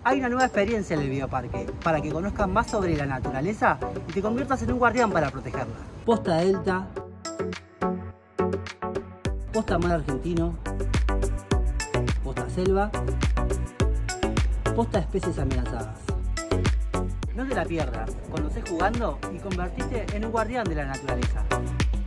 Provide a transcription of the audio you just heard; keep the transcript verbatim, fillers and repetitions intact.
Hay una nueva experiencia en el bioparque para que conozcas más sobre la naturaleza y te conviertas en un guardián para protegerla. Posta Delta, Posta Mar Argentino, Posta Selva, Posta Especies Amenazadas. No te la pierdas, conocé jugando y convertiste en un guardián de la naturaleza.